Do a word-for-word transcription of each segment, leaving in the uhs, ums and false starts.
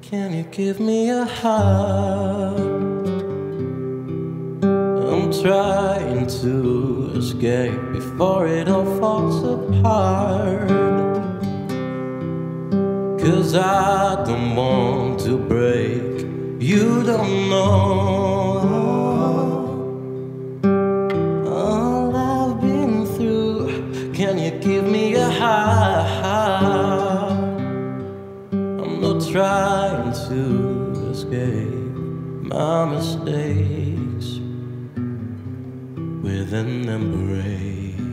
Can you give me a hug? I'm trying to escape before it all falls apart. 'Cause I don't want to break. You don't know all I've been through. Can you give me a hug? I'm not trying to escape my mistakes with an embrace.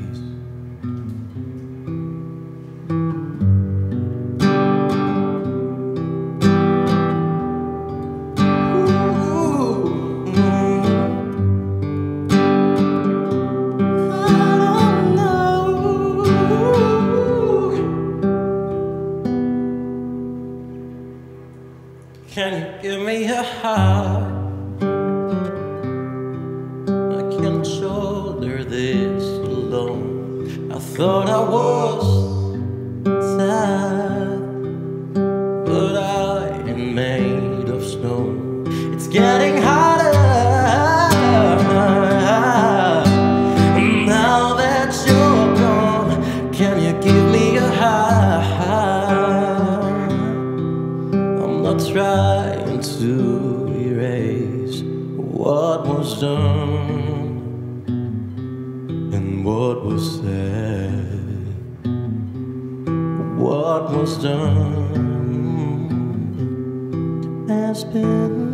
Can you give me a hug? I can't shoulder this alone. I thought I was tired, but I ain't made of stone. It's getting harder now that you're gone. Can you give me a hug? I'm not trying to erase what was done and what was said. What was done has been